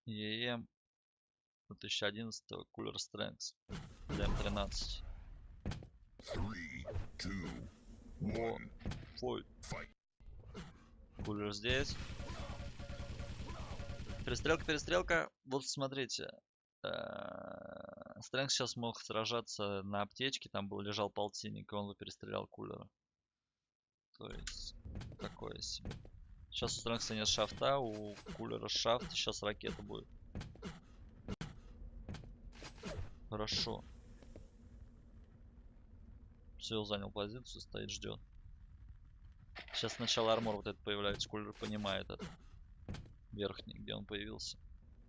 EM 2011 Cooler Strength. DM13. 3, 2, 1. Fight. Кулер здесь. Перестрелка, перестрелка. Вот смотрите. Стрэнкс сейчас мог сражаться на аптечке. Там лежал полтинник, и он бы перестрелял кулера. То есть, такое себе. Сейчас у Стрэнкса нет шафта, у кулера шафт. Сейчас ракета будет. Хорошо. Все, занял позицию, стоит, ждет. Сейчас сначала армор вот этот появляется. Кулер понимает это. Верхний, где он появился.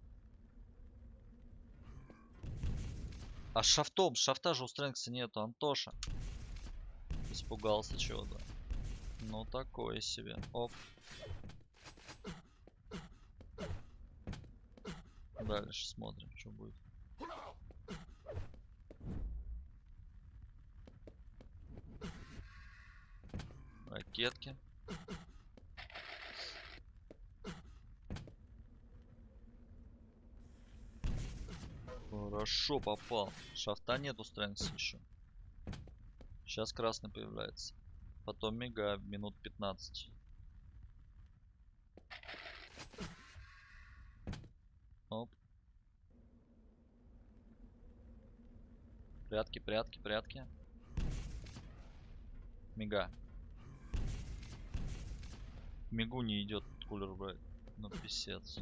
А шафтом? Шафта же у Стрэнкса нету, Антоша. Испугался чего-то. Ну, такое себе. Оп. Дальше смотрим, что будет. Ракетки. Хорошо попал. Шафта нету Стрэнкса еще. Сейчас красный появляется. Потом мига минут 15. Оп. Прятки, прятки, прятки. Мига. Мигу не идет кулер брать. Ну, писец.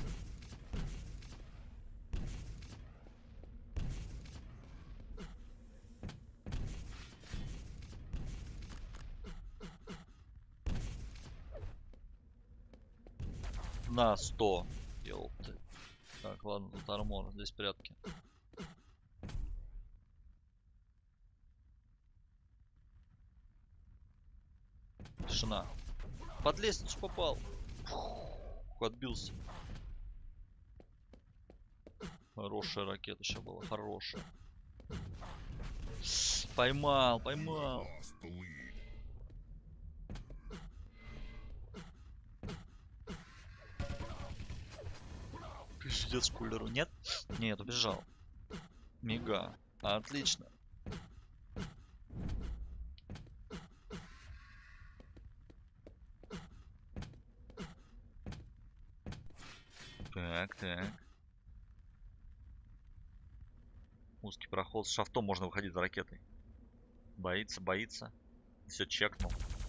На 100. Ёпты. Так, ладно, тут армор. Здесь прятки. Тишина. Под лестницу попал. Фух, отбился. Хорошая ракета сейчас была. Хорошая. Поймал, поймал. Пиздец кулеру. Нет? Нет, убежал. Мига. Отлично. Так, так. Узкий проход. С шафтом можно выходить за ракетой. Боится, боится. Все, чекнул.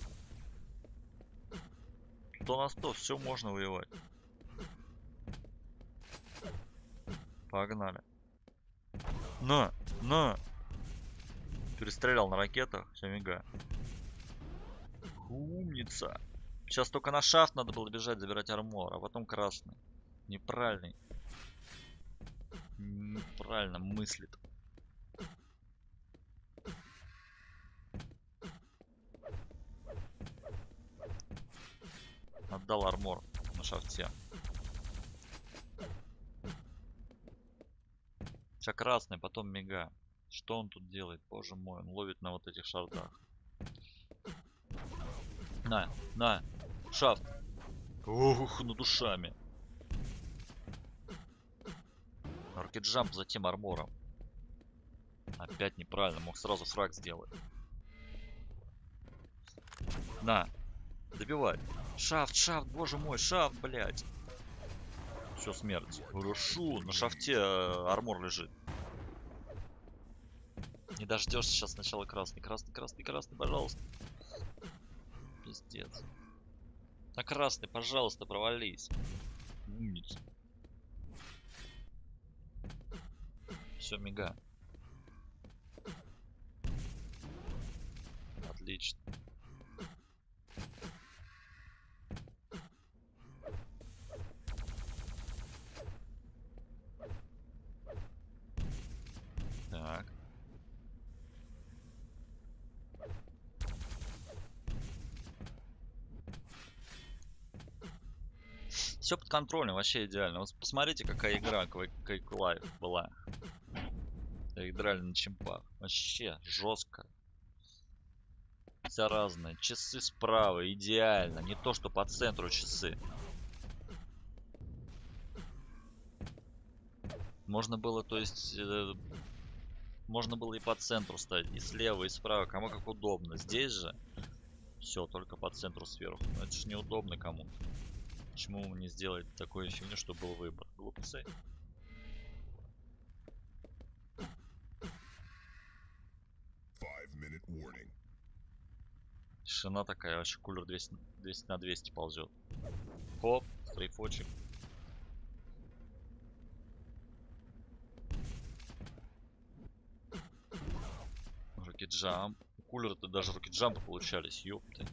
100 на 100. Все можно воевать. Погнали. На! На! Перестрелял на ракетах. Все, мига. Умница. Сейчас только на шафт надо было бежать, забирать армор, а потом красный. Неправильный. Неправильно мыслит. Отдал армор на шафте. Сейчас красный, потом мига. Что он тут делает? Боже мой, он ловит на вот этих шардах. На, шафт. Ух, над душами. Рокет-джамп за тем армором. Опять неправильно, мог сразу фраг сделать. На, добивай. Шафт, шафт, боже мой, шафт, блядь. Все, смерть. Хорошо, на шафте армор лежит. Не дождешься сейчас сначала красный. Красный, красный, красный, пожалуйста. Пиздец. А красный, пожалуйста, провались. Умница. Все, мига. Отлично. Так. Все под контролем, вообще идеально. Вот посмотрите, какая игра, Quake Live была. Играли на чемпах. Вообще жестко. Вся разная. Часы справа, идеально. Не то, что по центру часы. Можно было, то есть, можно было и по центру ставить, и слева, и справа, кому как удобно. Здесь же все только по центру сверху. Но это же неудобно кому-то. Почему не сделать такую фигню, чтобы был выбор? Глупцы. Тишина такая, вообще кулер 200 на 200 ползет. Хоп, стрейфочек. Рокет-джамп. У кулера-то даже рокет-джампы получались, ёпты.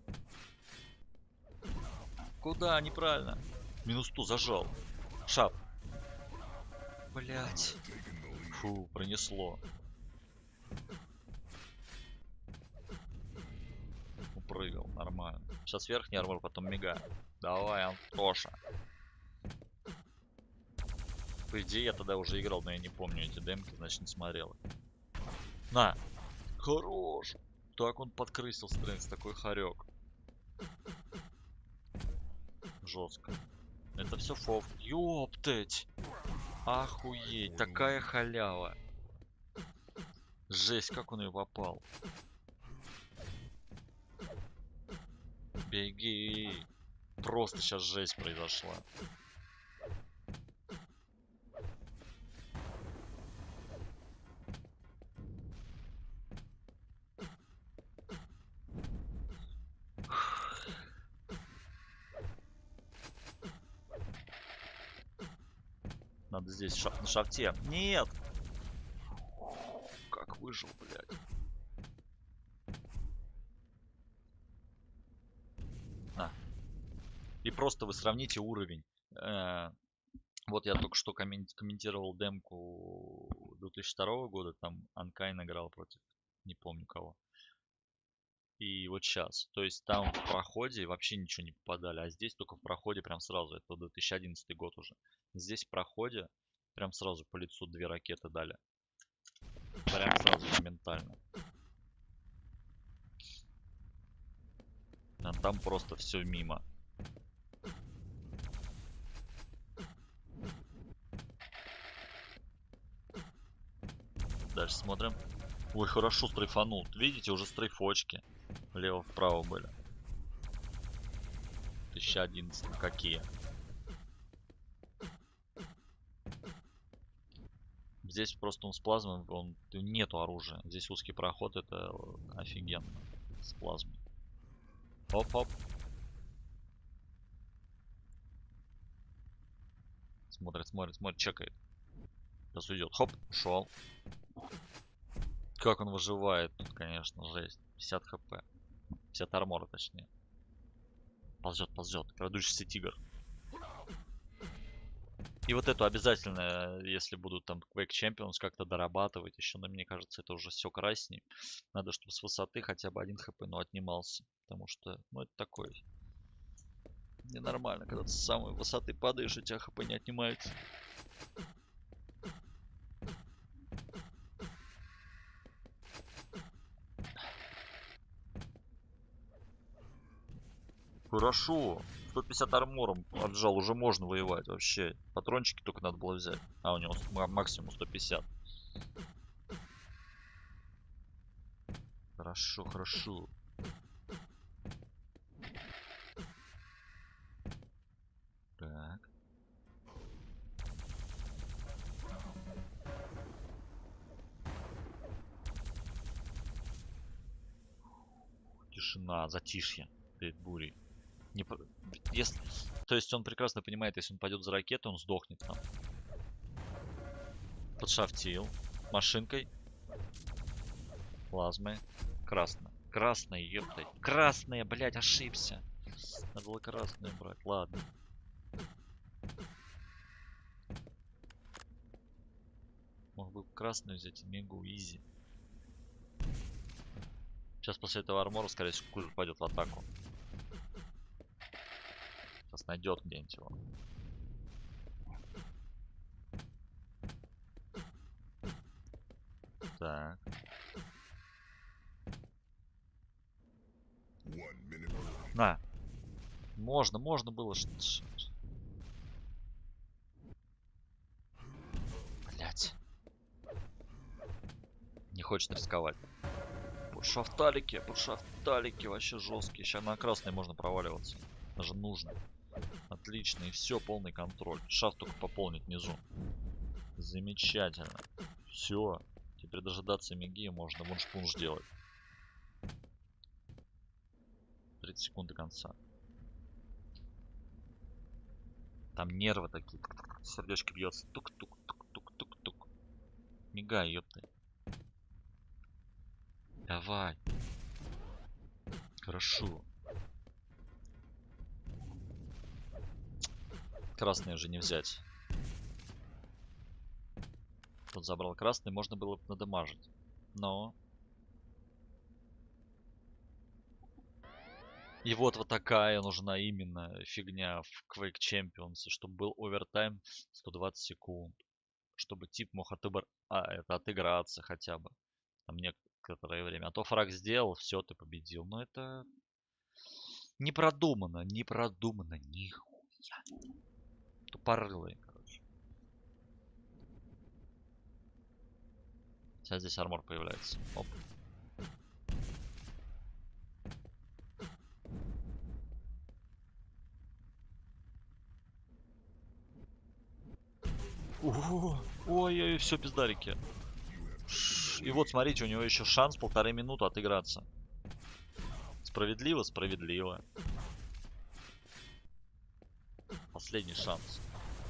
Куда? Неправильно. Минус 100 зажал. Шап. Блять. Фу, пронесло. Упрыгал, нормально. Сейчас верхний армор, потом мега. Давай, Антоша. По идее, я тогда уже играл, но я не помню эти демки, значит не смотрел. На! Хорош! Так он подкрысил Стрэнгс, такой хорек. Жестко. Это все фов. Ёптать! Охуеть, такая халява. Жесть, как он ее попал. Беги. Просто сейчас жесть произошла. Надо здесь на шафте. Нет! Как выжил, блядь. На. И просто вы сравните уровень. Вот я только что комментировал демку 2002 года. Там Анкайн играл против не помню кого. И вот сейчас. То есть там в проходе вообще ничего не попадали. А здесь только в проходе прям сразу. Это 2011 год уже. Здесь в проходе прям сразу по лицу 2 ракеты дали. Прям сразу моментально. А там просто все мимо. Дальше смотрим. Ой, хорошо стрейфанул. Видите, уже стрейфочки. Влево-вправо были. 2011. Какие? Здесь просто он с плазмой, нету оружия. Здесь узкий проход, это офигенно. С плазмой. Оп-оп. Смотрит, чекает. Сейчас уйдет. Хоп, ушел. Как он выживает тут, конечно, жесть. 50 хп. 50 армора, точнее. Ползет. Крадущийся тигр. И вот эту обязательно, если будут там Quake Champions как-то дорабатывать, еще, но мне кажется, это уже все красней. Надо, чтобы с высоты хотя бы 1 хп, но отнимался. Потому что, ну, это такой ненормально, когда ты с самой высоты падаешь, и у тебя хп не отнимается. Хорошо. 150 армором отжал, уже можно воевать вообще. Патрончики только надо было взять. А, у него максимум 150. Хорошо. Так. Тишина, затишье перед бурей. Если... То есть он прекрасно понимает, если он пойдет за ракетой, он сдохнет там. Подшафтил. Машинкой. Плазмой. Красная, ёптай. Красная, блядь, ошибся. Надо было красную брать. Ладно. Мог бы красную взять и мегу изи. Сейчас после этого армора, скорее всего, кулер пойдет в атаку. Сейчас найдет где-нибудь его. Так. На. Можно было. хочет рисковать. Пушафталики вообще жесткие. Сейчас на красный можно проваливаться. Даже нужно. Отлично, и все, полный контроль. Шафт только пополнить внизу. Замечательно. Все. Теперь дожидаться миги можно мунш-пунш делать. 30 секунд до конца. Там нервы такие. Сердечко бьется. Тук-тук-тук-тук-тук-тук. Мигай, ёпты. Давай. Хорошо. Красный уже не взять. Тут забрал красный, можно было бы надамажить. Но... И вот такая нужна именно фигня в Quake Champions, чтобы был овертайм 120 секунд. Чтобы тип мог отыграться хотя бы. Там некоторое время. А то фраг сделал, все, ты победил. Но это не продумано, нихуя. Тупорылые, короче. Сейчас здесь армор появляется. Оп. Ой-ой, все, пиздарики. И вот, смотрите, у него еще шанс 1,5 минуты отыграться. Справедливо, справедливо. Последний шанс.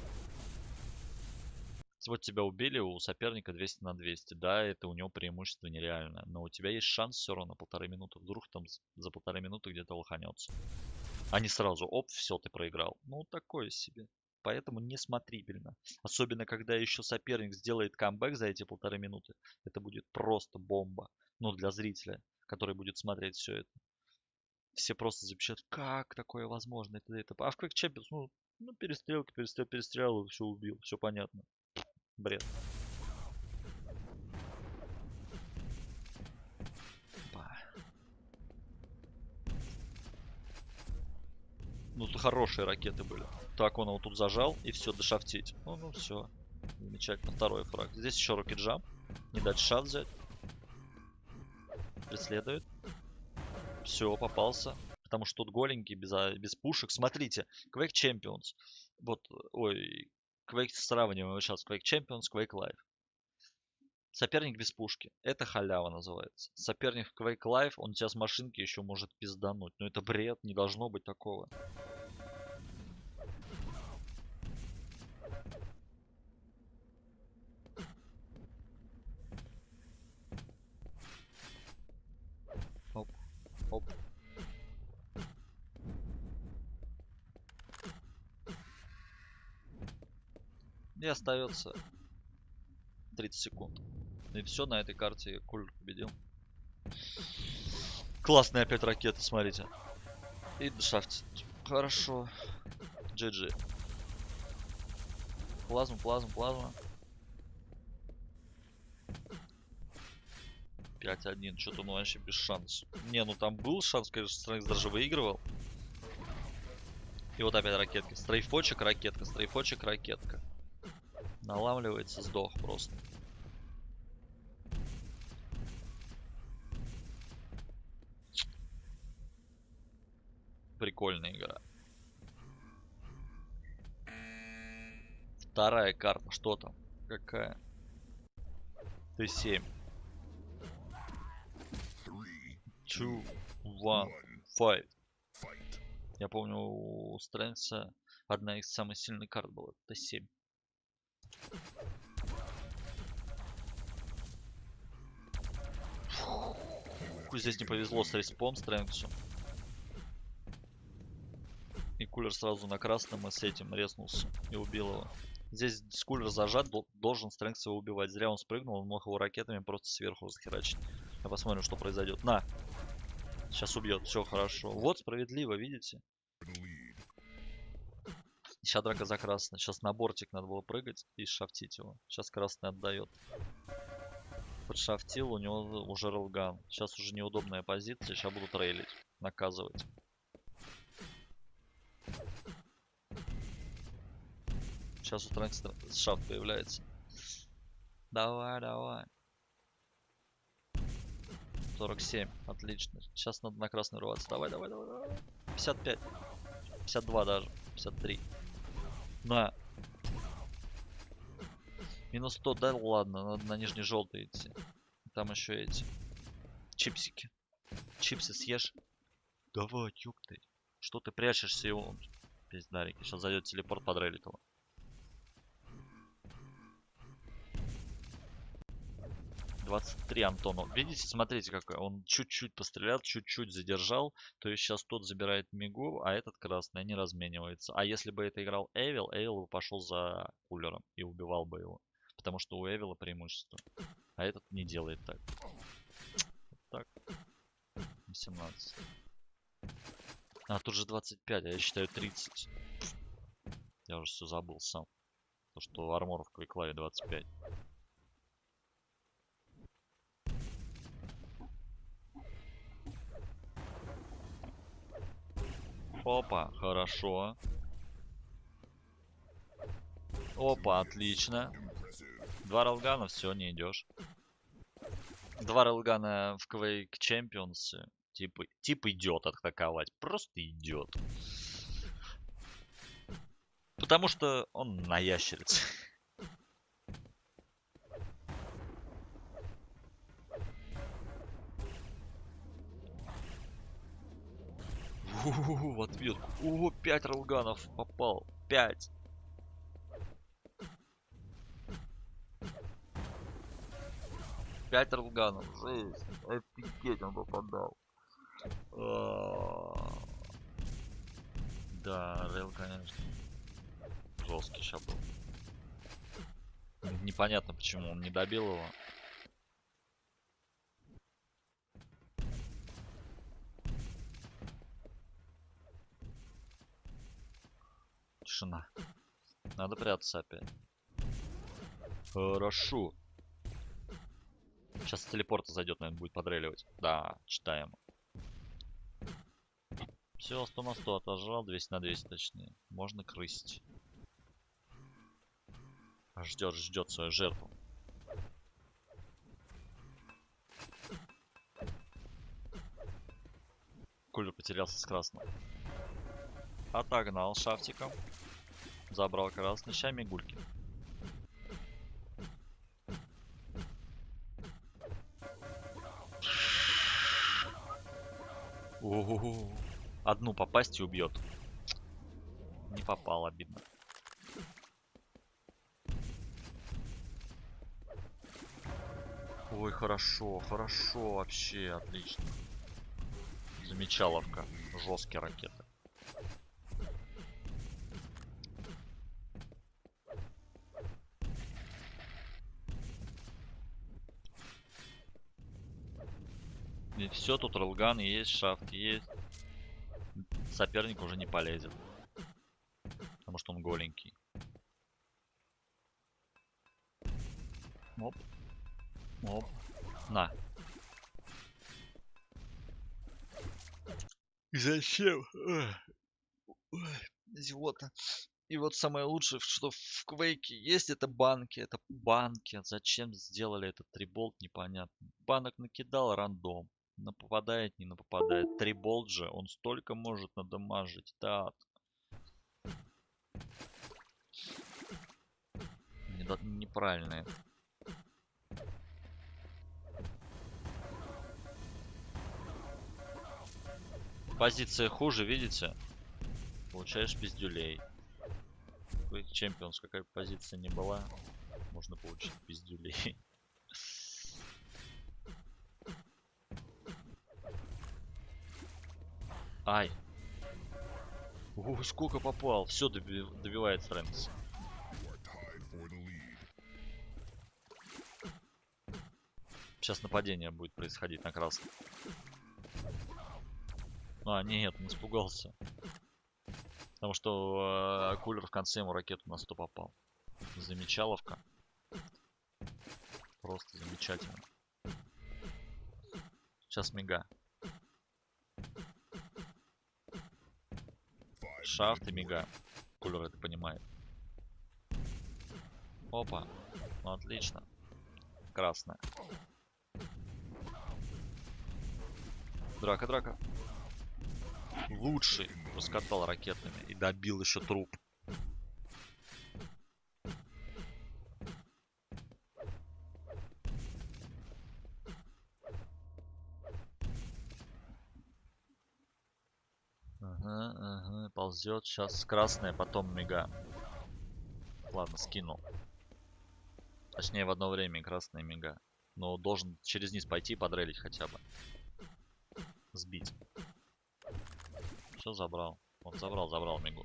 Вот тебя убили, у соперника 200 на 200. Да, это у него преимущество нереальное. Но у тебя есть шанс все равно 1,5 минуты. Вдруг там за 1,5 минуты где-то лоханется. А не сразу, оп, все, ты проиграл. Ну, такое себе. Поэтому несмотрибельно. Особенно, когда еще соперник сделает камбэк за эти 1,5 минуты. Это будет просто бомба. Ну, для зрителя, который будет смотреть все это. Все просто запишут, как такое возможно. Это. А в Quake Champions, ну перестрелка, перестрелял, все убил. Все понятно. Бред. Ну, тут хорошие ракеты были. Так, он его тут зажал, и все, дошафтить. Ну, все. Замечательно. Второй фраг. Здесь еще рокет-джамп. Не дать шафт взять. Преследует. Все, попался. Потому что тут голенький, без пушек. Смотрите, Quake Champions. Вот, ой, Quake сравниваем сейчас Quake Champions, Quake Live. Соперник без пушки. Это халява называется. Соперник в Quake Live, он тебя с машинки еще может пиздануть. Но это бред, не должно быть такого. Оп, оп. И остается 30 секунд. И все, на этой карте Кулер победил. Классные опять ракеты, смотрите. И дешафтить. Хорошо. GG. Плазма, плазма, плазма. 5-1. Что-то ну вообще без шансов. Не, ну там был шанс, конечно, Стрэнкс даже выигрывал. И вот опять ракетка. Стрейфочек, ракетка, стрейфочек, ракетка. Наламливается, сдох просто. Прикольная игра. Вторая карта. Что там? Какая? Т7. 2, 1, 5. Я помню, у Стрэнкса одна из самых сильных карт была. Т7. Здесь не повезло с респом Стрэнксу. И Кулер сразу на красном и с этим резнулся и убил его. Здесь Кулер зажат, должен Стрэнкс его убивать. Зря он спрыгнул, он мог его ракетами просто сверху захерачить. Я посмотрим, что произойдет. На! Сейчас убьет, все хорошо. Вот справедливо, видите? Сейчас драка за красный. Сейчас на бортик надо было прыгать и шафтить его. Сейчас красный отдает. Подшафтил, у него уже релган. Сейчас уже неудобная позиция, сейчас будут рейлить, наказывать. Сейчас у Трэнкса шафт появляется. Давай, давай. 47. Отлично. Сейчас надо на красный рваться. Давай, давай, давай, давай. 55. 52 даже. 53. На. Минус 100, да ладно, надо на нижний желтый идти. Там еще эти чипсики. Чипсы съешь. Давай, ёб ты. Что ты прячешься и он... Пиздарики. Сейчас зайдет телепорт, подрелит его. $23 Антону. Видите, смотрите, какой. Он чуть-чуть пострелял, чуть-чуть задержал. То есть сейчас тот забирает мигу, а этот красный не разменивается. А если бы это играл Эвил, Эвил бы пошел за кулером и убивал бы его. Потому что у Эвила преимущество. А этот не делает так. Вот так. 18. А, тут же 25, а я считаю 30. Я уже все забыл сам. То, что армор в квиклаве 25. Опа, хорошо. Опа, отлично. 2 релгана, все, не идешь. 2 релгана в Quake Champions. Тип идет атаковать. Просто идет. Потому что он на ящерице. В ответ. О, 5 релганов попал. 5. Пять релганов. Жесть. Офигеть, он попадал. Да, рейл, конечно. Жесткий сейчас был. Непонятно, почему он не добил его. Тишина. Надо прятаться опять. Хорошо. Сейчас с телепорта зайдет, наверное, будет подреливать. Да, читаем. Все, 100 на 100 отожрал, 200 на 200 точнее. Можно крысить. Ждет свою жертву. Кулер потерялся с красным. Отогнал шафтиком. Забрал красный. Ща мигульки. О-о-о. Одну попасть и убьет. Не попал, обидно. Ой, хорошо, хорошо, вообще, отлично. Замечаловка. Жесткие ракеты. И все, тут релган есть, шафт есть. Соперник уже не полезет. Потому что он голенький. Оп. Оп. На. И зачем? Ой, зевота. И вот самое лучшее, что в Квейке есть, это банки. Это банки. Зачем сделали этот триболт, непонятно. Банок накидал рандом. Попадает, не попадает. Триболт же, он столько может надамажить. Да. Неправильно это. Позиция хуже, видите? Получаешь пиздюлей. Quake Champions, какая позиция не была, можно получить пиздюлей. Ай. Ой, сколько попал. Все добивает Фрэнкс. Сейчас нападение будет происходить на красный. А, нет, он испугался. Потому что кулер в конце ему ракету на 100 попал. Замечаловка. Просто замечательно. Сейчас мига. Шафт и мига. Кулер это понимает. Опа. Ну, отлично. Красная. Драка, драка. Лучший. Раскатал ракетами и добил еще труп. Ага, ага, ползет. Сейчас красная, потом мига. Ладно, скинул. Точнее, в одно время красная мига. Но должен через низ пойти и подрелить хотя бы. Сбить. Все забрал. Вот забрал мигу.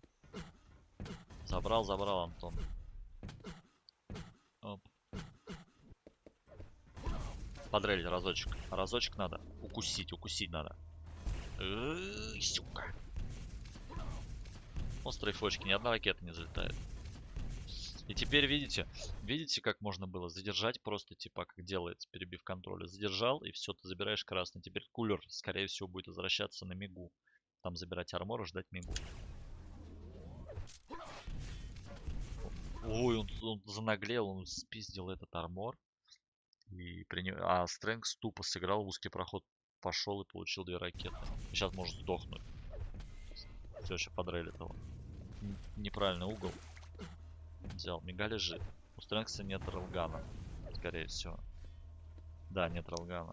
Забрал, Антон. Оп. Подрелить разочек. Разочек надо. Укусить надо. Сука. Острые фочки, ни одна ракета не залетает. И теперь видите, как можно было задержать просто, типа, как делается, перебив контроля. Задержал, и все, ты забираешь красный. Теперь кулер, скорее всего, будет возвращаться на мигу. Там забирать армор и ждать мигу. Ой, он занаглел, он спиздил этот армор. А Стрэнгс тупо сыграл в узкий проход. Пошел и получил 2 ракеты. Сейчас может сдохнуть. Все, сейчас подрелит его. Неправильный угол. Взял. Мига лежит. У Стрэнгса нет релгана. Скорее всего. Да, нет релгана.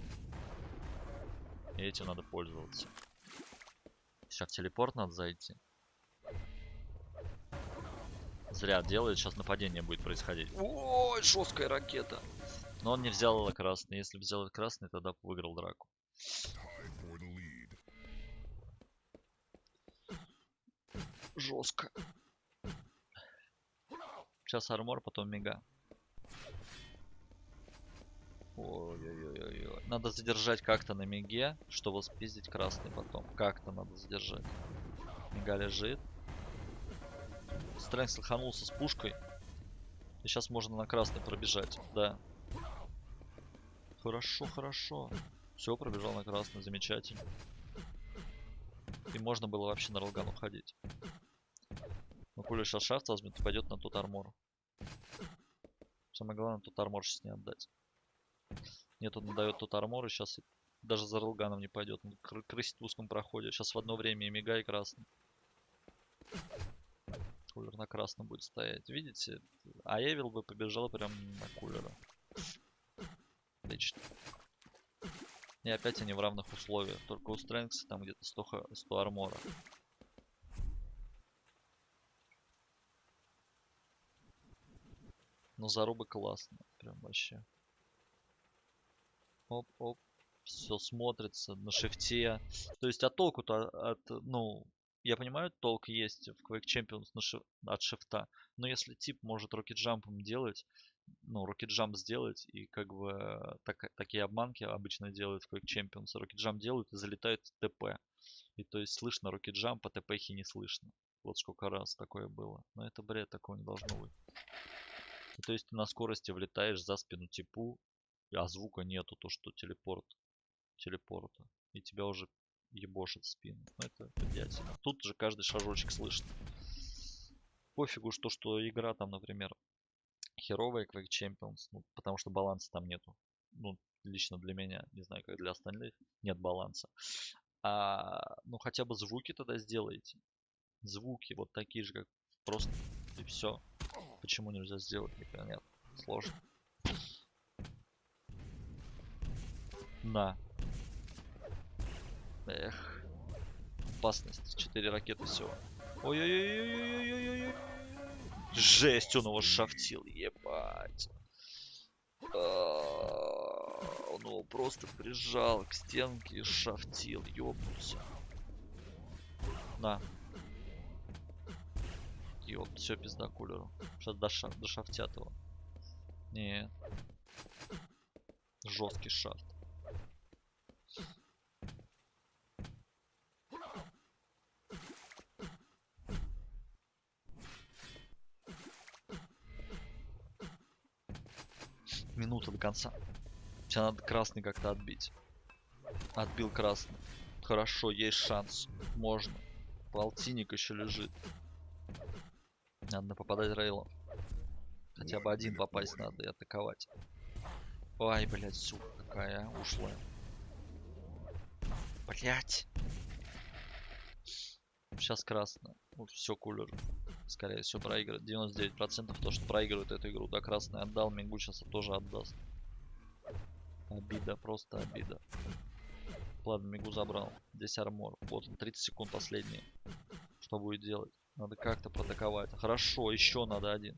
И этим надо пользоваться. Сейчас в телепорт надо зайти. Зря делает. Сейчас нападение будет происходить. Ой, жесткая ракета. Но он не взял его красный. Если бы взял его красный, тогда бы выиграл драку. Жестко. Сейчас армор, потом мига. Ой-ой-ой-ой. Надо задержать как-то на миге, чтобы спиздить красный потом. Как-то надо задержать. Мига лежит. Стрэнгс лоханулся с пушкой. И сейчас можно на красный пробежать. Да. Хорошо, хорошо. Все, пробежал на красный. Замечательно. И можно было вообще на релган уходить. Но Куля сейчас шафт возьмет и пойдет на тот армор. Самое главное, тот армор сейчас не отдать. Нет, он дает тот армор и сейчас даже за релганом не пойдет. Он крысит в узком проходе. Сейчас в одно время и мига, и красный. Кулер на красном будет стоять. Видите? А Эвил бы побежал прям на кулера. Отлично. И опять они в равных условиях. Только у Стрэнгса там где-то 100 армора. Но зарубы классные. Прям вообще. Оп-оп. Все смотрится на шифте. То есть, а толку-то ну, я понимаю, толк есть в Quake Champions от шифта. Но если тип может рокет-джампом делать, ну, рокет-джамп сделать, и как бы такие обманки обычно делают в Quake Champions. Рокет-джамп делают и залетают в ТП. И то есть слышно рокет-джамп, а ТПхи не слышно. Вот сколько раз такое было. Но это бред, такого не должно быть. И то есть ты на скорости влетаешь за спину типу, а звука нету, то что телепорта. И тебя уже ебошит в спину. Ну это идиотина. Тут же каждый шажочек слышно. Пофигу, что игра там, например, херовая Quake Champions, ну, потому что баланса там нету. Ну, лично для меня, не знаю, как для остальных, нет баланса. Ну, хотя бы звуки тогда сделайте. Звуки вот такие же, как просто, и все. Почему нельзя сделать, непонятно. Сложно. На. Эх. Опасность. 4 ракеты всего. Ой-ой-ой-ой-ой-ой-ой-ой. Жесть, он его шафтил, ебать. Он его просто прижал к стенке и шафтил, ёбнулся. На. Ёп, все, пизда кулеру. Сейчас дошафтят его. Нет. Жесткий шафт. Минута до конца. Тебе надо красный как-то отбить. Отбил красный. Хорошо, есть шанс. Можно. Полтинник еще лежит. Надо попадать рейлом. Хотя бы один попасть надо и атаковать. Ой, блядь, сука какая ушлая. Блять. Сейчас красная. Ну, все, кулер. Скорее всего, проигрывает. 99% то, что проигрывает эту игру. Да, красный отдал. Мигу сейчас тоже отдаст. Обида, просто обида. Ладно, Мигу забрал. Здесь армор. Вот он, 30 секунд последние. Что будет делать? Надо как-то протаковать. Хорошо, еще надо один.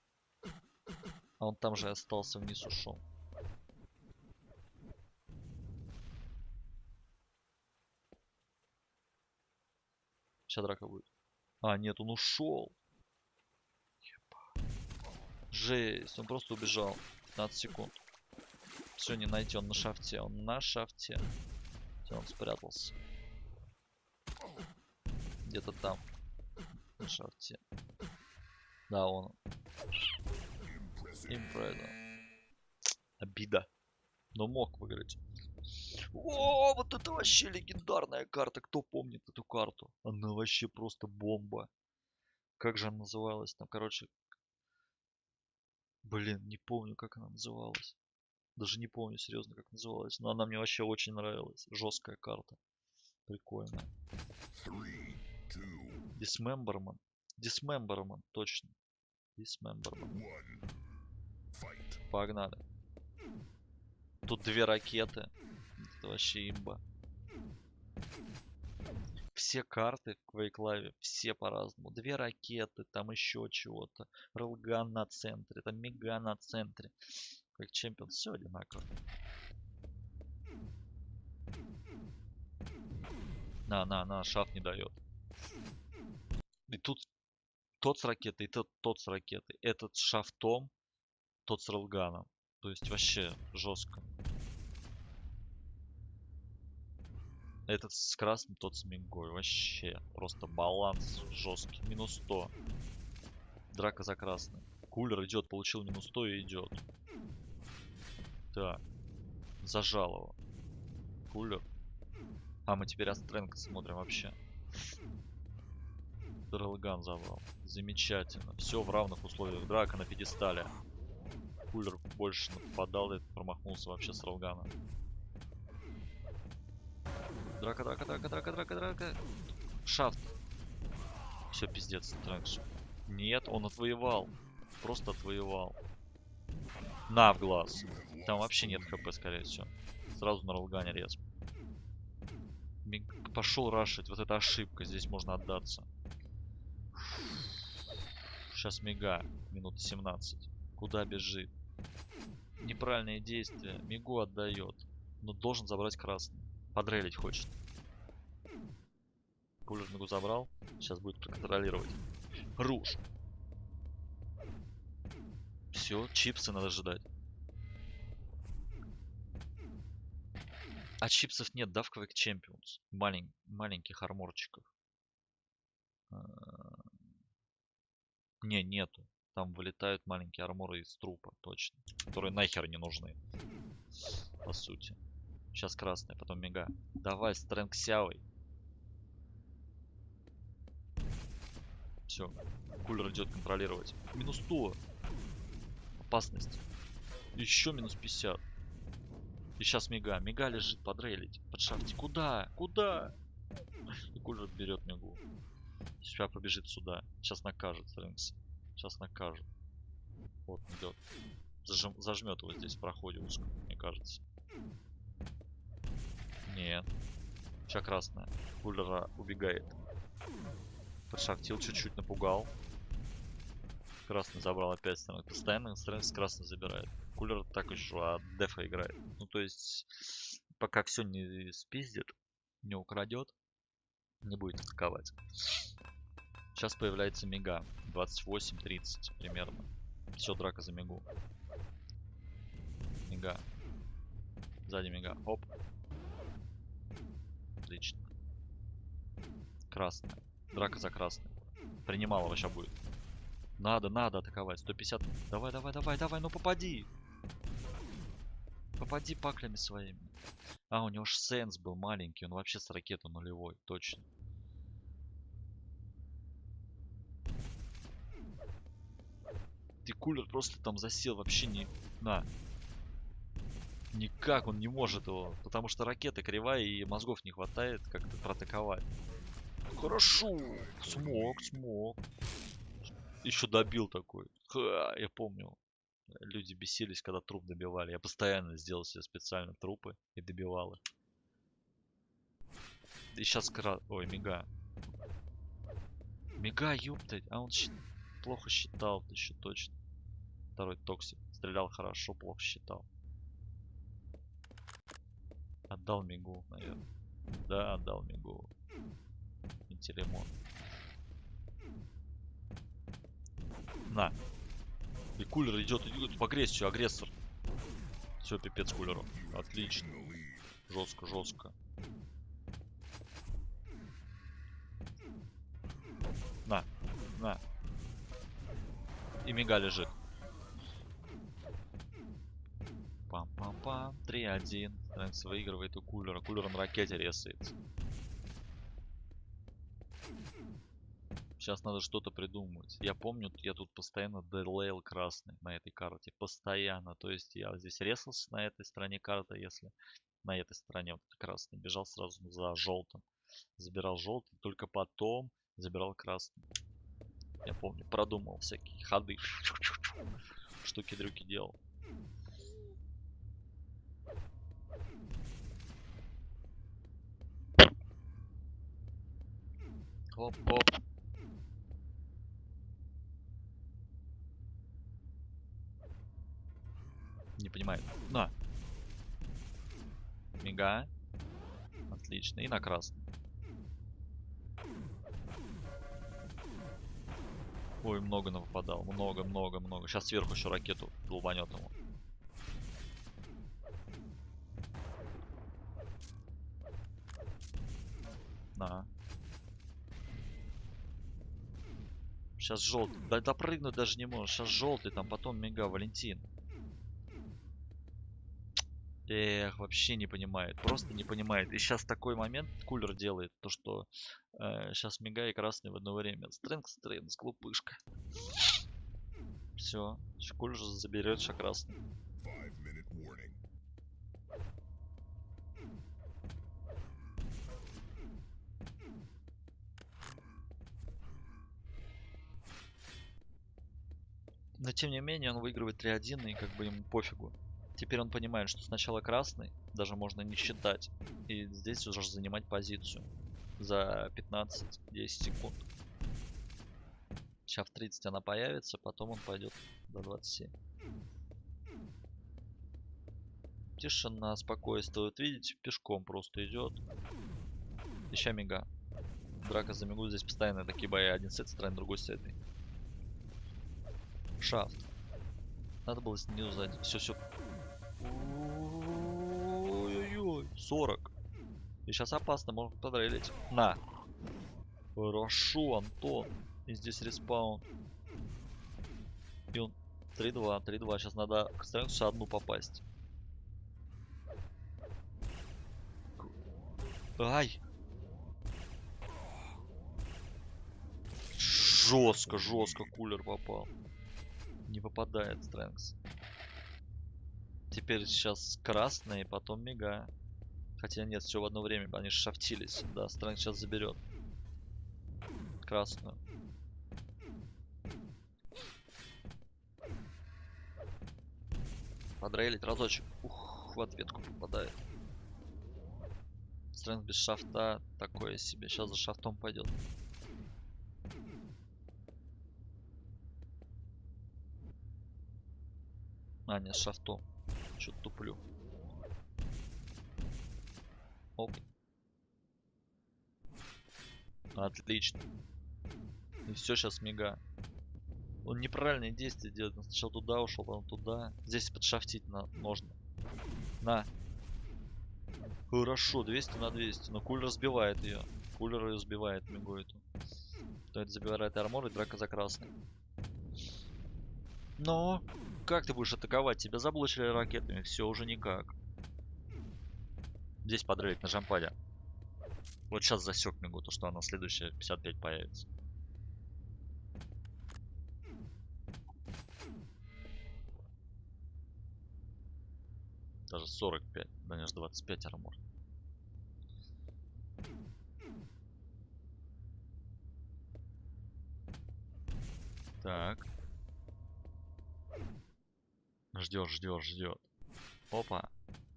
А он там же остался, вниз ушел. Сейчас драка будет. А, нет, он ушел. Жесть, он просто убежал. 15 секунд. Все, не найти, он на шафте. Он на шафте. Все, он спрятался. Где-то там. На шафте. Да, он. Импреда. Обида. Но мог выиграть. О, вот это вообще легендарная карта. Кто помнит эту карту? Она вообще просто бомба. Как же она называлась? Там, короче... Блин, не помню, как она называлась. Даже не помню, серьезно, как называлась. Но она мне вообще очень нравилась. Жесткая карта. Прикольная. Dismemberment. Dismemberment, точно. Dismemberment. Погнали. Тут 2 ракеты. Это вообще имба. Все карты в Quake Live, все по-разному. 2 ракеты, там еще чего-то. Релган на центре, там Мега на центре. Как чемпион, все одинаково. На, шафт не дает. И тут тот с ракетой, и тот с ракетой. Этот с шафтом, тот с релганом. То есть вообще жестко. Этот с красным, тот с мигой. Вообще просто баланс жесткий. Минус 100. Драка за красный. Кулер идет, получил минус 100 и идет. Так. Зажал его. Кулер. А, мы теперь Астренг смотрим вообще. Дрелган забрал. Замечательно. Все в равных условиях. Драка на пьедестале. Кулер больше нападал, и промахнулся вообще с Релгана. Драка. Шафт. Все, пиздец, Трэнкс. Нет, он отвоевал. Просто отвоевал. На, в глаз. Там вообще нет хп, скорее всего. Сразу на Релгане резко. Пошел рашить. Вот это ошибка. Здесь можно отдаться. Сейчас Мега. Минут 17. Куда бежит? Неправильные действия. Мигу отдает. Но должен забрать красный. Подрелить хочет. Кулер Мигу забрал. Сейчас будет проконтролировать. Руш. Все, чипсы надо ждать. А чипсов нет, да, в Quake Champions? Маленьких арморчиков. Не, нету. Там вылетают маленькие арморы из трупа, точно. Которые нахер не нужны. По сути. Сейчас красная, потом Мега. Давай, Стрэнг Сявой. Все. Кулер идет контролировать. Минус 100. Опасность. Еще минус 50. И сейчас Мега. Мега лежит под рейлить. Под шафте. Куда? Куда? И Кулер берет Мегу. Сейчас побежит сюда. Сейчас накажет Стрэнкс. Сейчас накажет. Вот идет. Зажмет его здесь в проходе узко, мне кажется. Нет. Сейчас красная. Кулера убегает. Подшафтил чуть-чуть, напугал. Красный забрал опять Стрэнкс. Постоянно Стрэнкс красный забирает. Кулер так еще от дефа играет. Ну то есть, пока все не спиздит, не украдет, не будет атаковать. Сейчас появляется Мега. 28-30 примерно. Все, драка за Мегу. Мега. Сзади Мега. Оп. Отлично. Красная. Драка за красный. Принимала вообще будет. Надо атаковать. 150. Давай, ну попади. Попади паклями своими. А, у него ж сенс был маленький. Он вообще с ракетой нулевой. Точно. Ты Кулер просто там засел. Вообще не... На. Никак он не может его. Потому что ракета кривая и мозгов не хватает как-то проатаковать. Хорошо. Смог, смог. Еще добил такой. Ха, я помню. Люди бесились, когда труп добивали. Я постоянно сделал себе специально трупы и добивал их. И сейчас Ой, Мига. Мига, ёптать. А он плохо считал еще точно. Второй токсик. Стрелял хорошо, плохо считал. Отдал Мигу, наверное. Да, отдал Мигу. И Телемон. На. И кулер идет в агрессию, агрессор. Все, пипец кулеру. Отлично. Жестко, жестко. На, на. И Мига лежит. Пам-пам-пам. 3-1. Странгс выигрывает у кулера. Кулер на ракете резается. Сейчас надо что-то придумать. Я помню, я тут постоянно делейл красный на этой карте. Постоянно. То есть я здесь резался на этой стороне карты, если на этой стороне вот красный. Бежал сразу за желтым. Забирал желтый, только потом забирал красный. Я помню, продумал всякие ходы. Штуки-дрюки делал. Хоп-хоп. Не понимаю. На. Мига. Отлично. И на красный. Ой, много нападал. Много, много, много. Сейчас сверху еще ракету долбанет ему. На. Сейчас желтый. Да допрыгнуть даже не можешь. Сейчас желтый, там потом Мига, Валентин. Эх, вообще не понимает. Просто не понимает. И сейчас такой момент кулер делает. То, что сейчас Мига и красный в одно время. Стрэнгс, глупышка. Все. Кулер заберет сейчас красный. Но тем не менее он выигрывает 3-1 и как бы ему пофигу. Теперь он понимает, что сначала красный, даже можно не считать. И здесь уже занимать позицию за 15-10 секунд. Сейчас в 30 она появится, потом он пойдет до 27. Тишина, спокойствие. Вот видите, пешком просто идет. Еще Мига. Драка за Мигу, здесь постоянно такие бои. Один с этой стороны, другой с этой. Шафт. Надо было снизу сзади. Все. Ой-ой-ой. 40. И сейчас опасно, можно подрелить. На. Хорошо, Антон. И здесь респаун. И он 3-2, 3-2. Сейчас надо к Стрэнгсу одну попасть. Ай! Жестко, жестко кулер попал. Не попадает Стрэнгс. Теперь сейчас красный, потом Мига. Хотя нет, все в одно время, они шафтились. Да, Стрэнгс сейчас заберет красную. Подрейлить разочек. Ух, в ответку попадает. Стрэнгс без шафта такое себе. Сейчас за шафтом пойдет. А, нет, с шафтом. Что-то туплю. Оп. Отлично. И все, сейчас Мига. Он неправильные действия делает. Он сначала туда ушел, потом туда. Здесь подшафтить можно. На. Хорошо, 200 на 200. Но кулер сбивает ее. Кулер ее сбивает, Мигу эту. То это забирает армор и драка за красный. Но как ты будешь атаковать? Тебя заблочили ракетами. Все, уже никак. Здесь подрывить на жампаде. Вот сейчас засек Мигу, то что она следующая 55 появится. даже 45, даже 25 армор. Так. Ждет, ждет, ждет. Опа.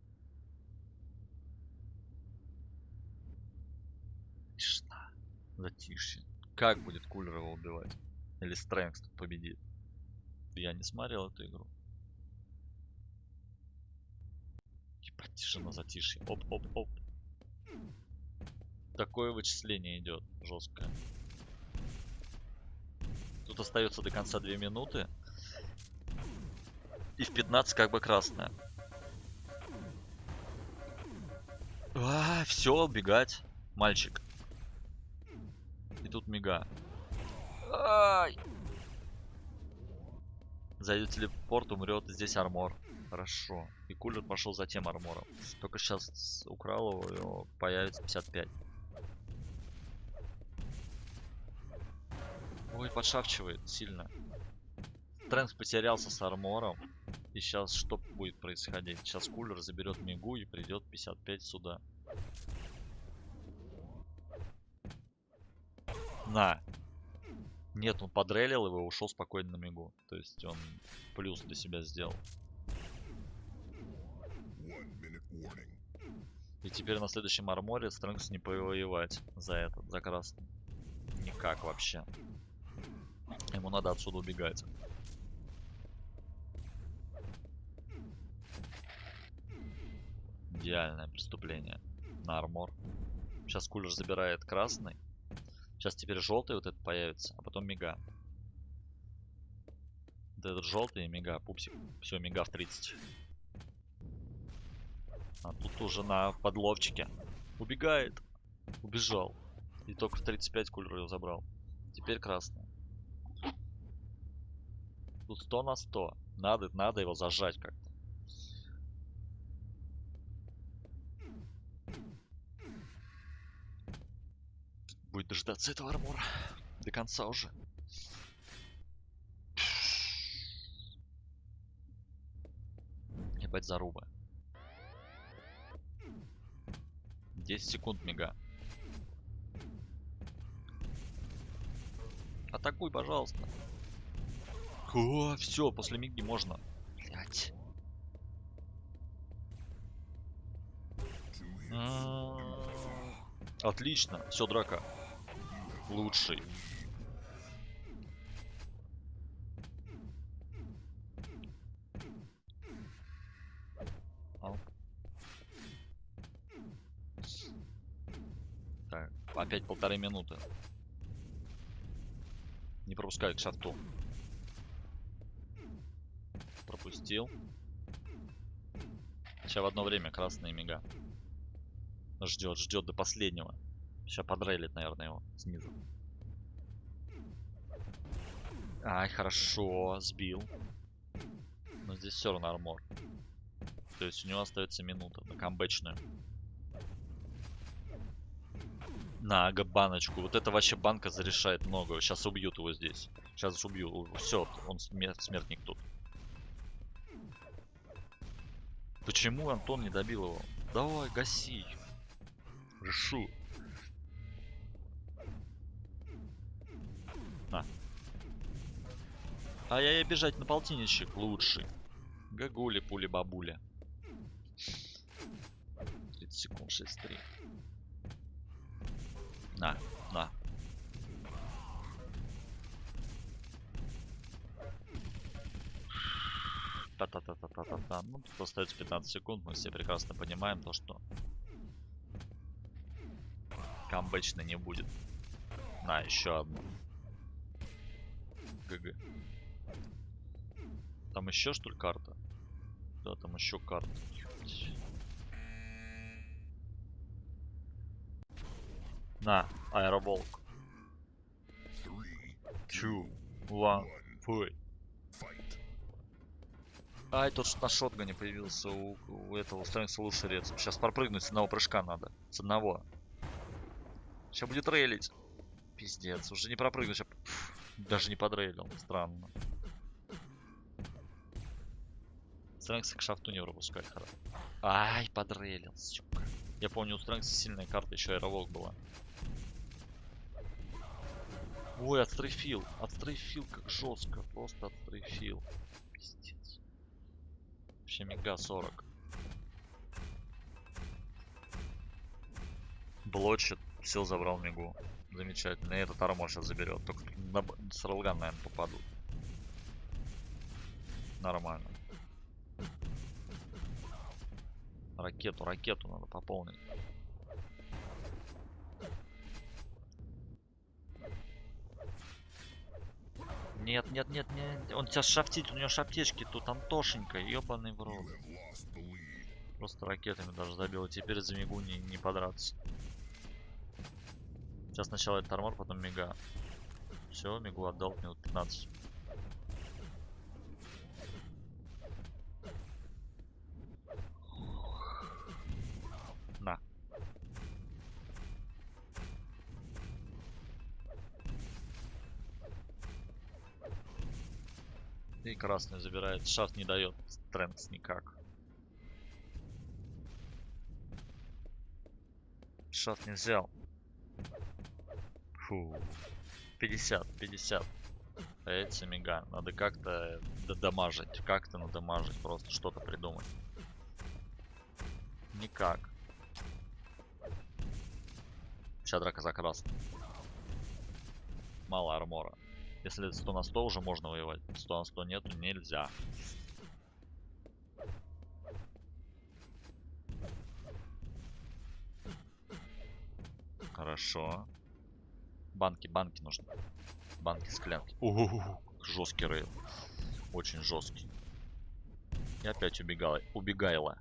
Тишина. Затишье. Как будет Кулер его убивать? Или Стрэнгс тут победит? Я не смотрел эту игру. Типа тишина, затишье. Оп, оп, оп. Такое вычисление идет жесткое. Тут остается до конца 2 минуты. И в 15 как бы красная. Все, убегать. Мальчик. И тут мига. Ай! Зайдет телепорт, умрет. Здесь армор. Хорошо. И Кулер пошел за тем армором. Только сейчас украл его, появится 55. Ой, подшавчивает сильно. Стрэнгс потерялся с армором. И сейчас что будет происходить? Сейчас Кулер заберет мигу и придет 55 сюда. На. Нет, он подрелил его и ушел спокойно на мигу. То есть он плюс для себя сделал. И теперь на следующем арморе Стрэнгс не повоевать за этот, за красный. Никак вообще. Ему надо отсюда убегать. Идеальное преступление на армор. Сейчас Кулер забирает красный. Сейчас теперь желтый вот этот появится, а потом мига. Вот этот желтый и мига, пупсик. Все, мига в 30. А тут уже на подловчике. Убегает. Убежал. И только в 35 Кулер его забрал. Теперь красный. Тут 100 на 100. Надо его зажать как-то. Будет дождаться этого армора. До конца уже. Ебать заруба. 10 секунд мига. Атакуй, пожалуйста. О, все, после миги можно. Блять. Отлично. Все, драка. Лучший. Так, опять 1,5 минуты. Не пропускай к шарту. Пропустил. Сейчас в одно время красный мига. Ждет до последнего. Сейчас подрейлит, наверное, его снизу. Ай, хорошо, сбил. Но здесь все равно армор. То есть у него остается минута на камбэчную. На баночку. Вот это вообще банка зарешает много. Сейчас убьют его здесь. Сейчас убью. Все, он смертник тут. Почему Антон не добил его? Давай, гаси. Решу. На. Ай-яй-яй, бежать на полтинничек. Лучший. Гагули, пули-бабуля. 30 секунд, 6-3. На. Та-та-та-та-та-та-та. Ну, тут остается 15 секунд. Мы все прекрасно понимаем то, что камбэчно не будет. На, еще одну. ГГ. Там еще, что ли, карта? Да, там еще карта. На, аэроболк. 3, 2, 1, fight. Ай, тот на шотгане появился у этого становится лучше рецепт. Сейчас пропрыгнуть с одного прыжка надо. С одного. Сейчас будет рейлить. Пиздец, уже не пропрыгнуть. Даже не подрейлил. Странно. Стрэнкса к шафту не пропускать. Ай, подрелил, сука. Я помню, у Стрэнкса сильная карта, еще аэровок была. Ой, отстрейфил. Отстрейфил как жестко. Просто отстрейфил. Пиздец. Вообще мега 40. Блочит. Все, забрал мегу. Замечательно. И этот армор сейчас заберет. Только с релган, наверное, попадут. Нормально. Ракету надо пополнить. Нет. Он тебя шафтит, у него шаптечки тут, Антошенька, ебаный в рот. Просто ракетами даже забил, и теперь за мигу не подраться. Сейчас сначала этот армор, потом мега. Все, мигу отдал, минут 15. На. И красный забирает. Шафт не дает. Стрэнкс никак. Шафт не взял. Фу. 50. Эти мега. Надо как-то додамажить. Как-то надамажить. Просто что-то придумать. Никак. Сейчас драка за красный. Мало армора. Если 100 на 100 уже можно воевать. 100 на 100 нету, нельзя. Хорошо. Банки нужны. Банки, склянки. Жесткий рейл. Очень жесткий. И опять убегайла.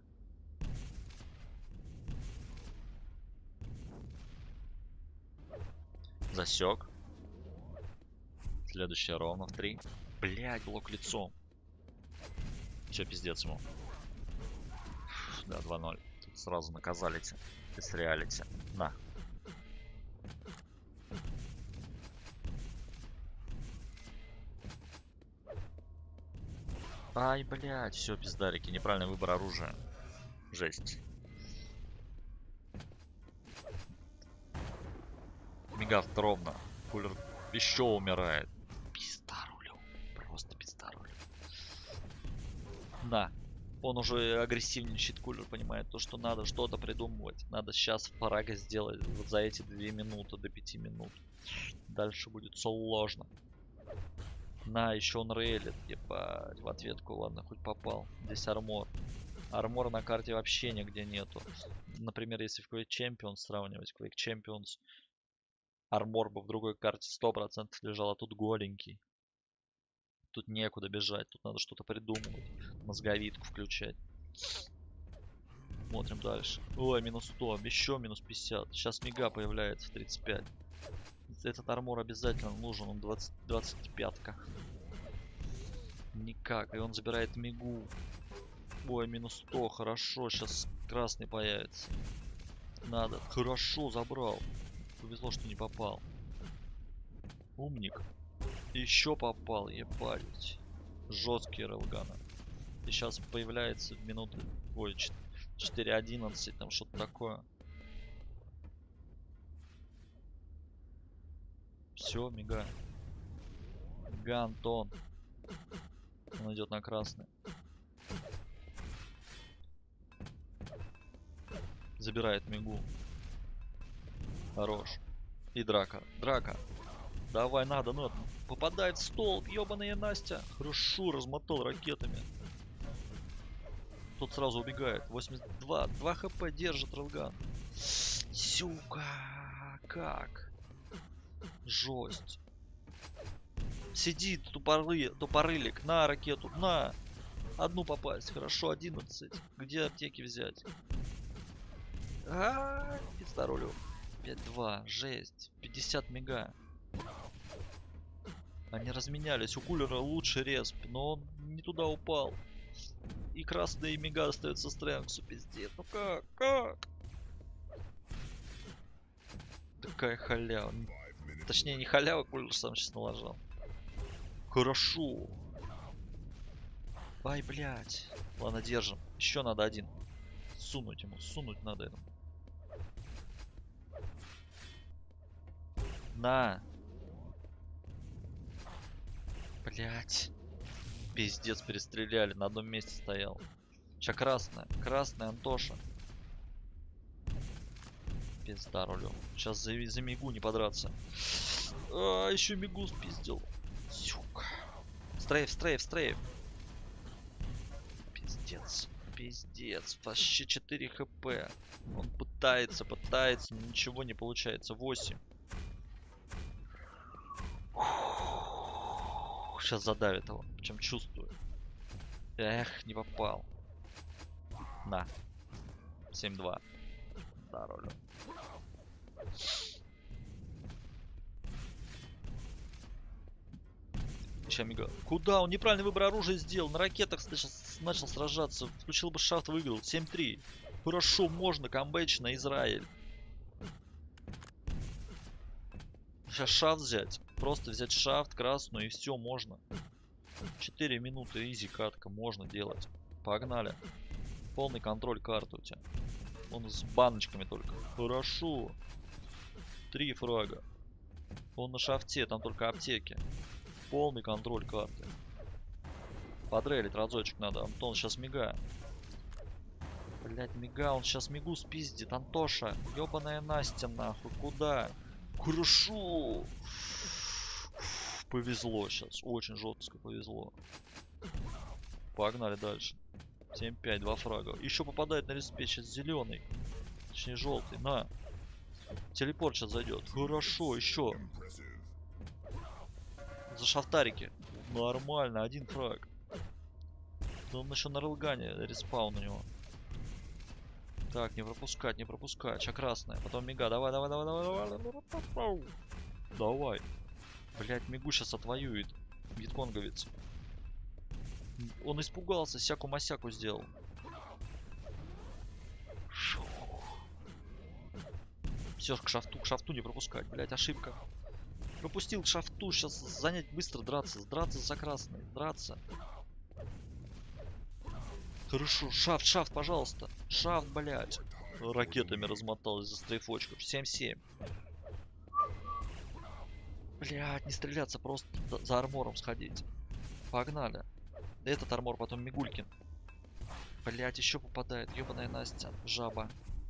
Засек. Следующая ровно в 3. Блять, блок лицом. Все, пиздец ему. Да, 2-0. Тут сразу наказали-те. Реалити. На. Ай, блядь, все, пиздарики. Неправильный выбор оружия. Жесть. Мигавт ровно. Кулер еще умирает. Пиздарулю. Просто пиздарулю. На. Он уже агрессивничает, Кулер понимает то, что надо что-то придумывать. Надо сейчас фарага сделать вот за эти 2 минуты до 5 минут. Дальше будет сложно. На, еще он рейлит, ебать, в ответку, ладно, хоть попал. Здесь армор. Армора на карте вообще нигде нету. Например, если в Quake Champions сравнивать, Quake Champions, армор бы в другой карте 100% лежал, а тут голенький. Тут некуда бежать, тут надо что-то придумывать. Мозговитку включать. Смотрим дальше. Ой, минус 100, еще минус 50. Сейчас мега появляется в 35. Этот армор обязательно нужен, он 25-ка. Никак, и он забирает мигу. Ой, минус 100, хорошо, сейчас красный появится. Надо, хорошо, забрал. Повезло, что не попал. Умник. Еще попал, ебать. Жесткие рейлганы. И сейчас появляется в минуты, ой, 4:11, там что-то такое. Все, мига. Антон. Он идет на красный. Забирает мигу. Хорош. И драка. Давай, надо. Попадает в столб, ебаная Настя. Хорошо, размотал ракетами. Тот сразу убегает. 82. 2 хп держит рейлган. Сука. Как? Жесть. Сидит тупорылик. На ракету. На. Одну попасть. Хорошо, 11. Где аптеки взять? Пиздоролю. 5-2. Жесть. 50 мега. Они разменялись. У Кулера лучший респ, но он не туда упал. И красный и мега остается Стрэнксу. Пиздец. Ну как? Такая халява. Точнее, не халява, Кулер сам сейчас налажал. Хорошо. Ай, блядь. Ладно, держим. Еще надо один. Сунуть ему, сунуть надо ему. На. Блядь. Пиздец, перестреляли. На одном месте стоял. Сейчас красная. Красная, Антоша. Пизда рулем. Сейчас за мигу не подраться. А, еще мигу спиздил. Сука. Стрейф, стрейф, стрейф. Пиздец. Пиздец. Вообще 4 хп. Он пытается, пытается, но ничего не получается. 8. Сейчас задавит его. Причем чувствую. Эх, не попал. На. 7-2. Да, ролю. Еще мига. Куда? Он неправильный выбор оружия сделал. На ракетах начал сражаться. Включил бы шафт, выиграл. 7-3. Хорошо, можно камбэч на Израиль. Сейчас шафт взять. Просто взять шафт, красную и все, можно. 4 минуты, изи катка, можно делать. Погнали. Полный контроль карты у тебя. Он с баночками только. Хорошо. 3 фрага. Он на шафте, там только аптеки. Полный контроль карты. Подрелить разочек надо. Антон сейчас мига. Блять, мига, он сейчас мигу спиздит. Антоша, ебаная Настя, нахуй, куда? Хорошо. Повезло сейчас, очень жестко повезло. Погнали дальше. 7-5, 2 фрага. Еще попадает на респе сейчас зеленый. Точнее желтый, на. Телепорт сейчас зайдет. Хорошо, еще. За шафтарики. Нормально, 1 фраг. Да он еще на релгане, респаун у него. Так, не пропускать, не пропускать. Сейчас красная, потом мига. Давай, давай, давай, давай, давай. Давай. Блять, мигу сейчас отвоюет. Вьетконговец. Он испугался, сяку-масяку сделал. Все, к шафту не пропускать. Блять, ошибка. Пропустил к шафту, сейчас занять быстро, драться. Драться за красный, драться. Хорошо, шафт, пожалуйста. Шафт, блять. Ракетами размоталась за стрейфочков. 7-7. Блять, не стреляться, просто за армором сходить. Погнали. Этот армор, потом Мигулькин. Блять, еще попадает. Ебаная Настя. Жаба.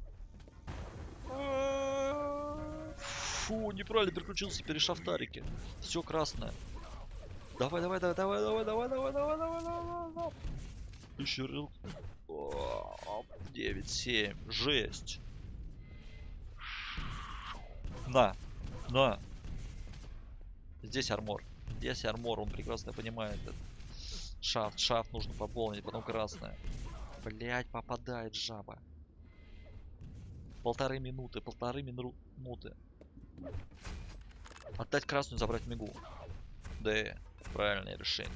Фу, неправильно переключился, перешафтарики. Все красное. Давай, давай, давай, давай, давай, давай, давай, давай, давай, давай, давай. Еще рыл. 9-7. Жесть. На. На. Здесь армор. Здесь армор, он прекрасно понимает это. Шафт нужно пополнить, потом красное. Блять, попадает жаба. 1,5 минуты, 1,5 минуты. Отдать красную, забрать мигу. Да, правильное решение.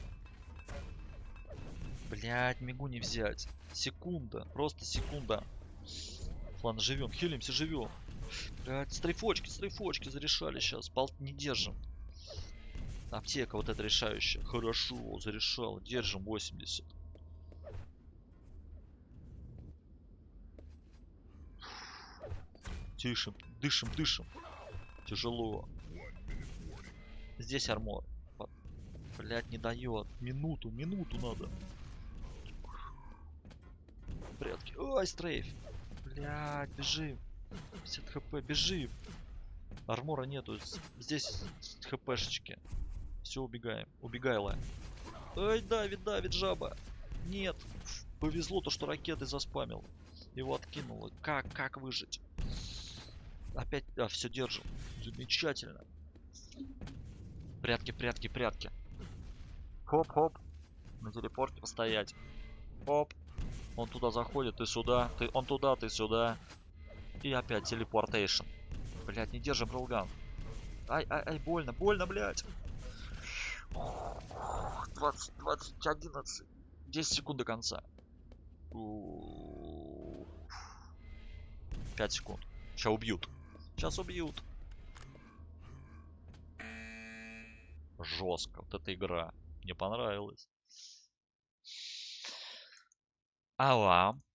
Блять, мигу не взять. Секунда, просто секунда. Ладно, живем, хилимся, живем. Блять, стрейфочки зарешали сейчас. Не держим. Аптека вот эта решающая. Хорошо, зарешал. Держим 80. Тишим, дышим. Тяжело. Здесь армор. Блять, не дает. Минуту надо. Прятки. Ой, стрейф. Блять, бежим. 50 хп, бежим. Армора нету. Здесь хпшечки. Все, убегаем. Убегайла. Ай, давит, жаба. Нет. Повезло то, что ракеты заспамил. Его откинуло. Как выжить? Опять, все держим. Замечательно. Прятки. Хоп. На телепорте постоять. Хоп. Он туда заходит, ты сюда. Он туда, ты сюда. И опять телепортейшн. Блять, не держим рулган. Ай, больно, блять. 20, 11. 10 секунд до конца. 5 секунд. Сейчас убьют. Жестко. Вот эта игра. Мне понравилась. Алла.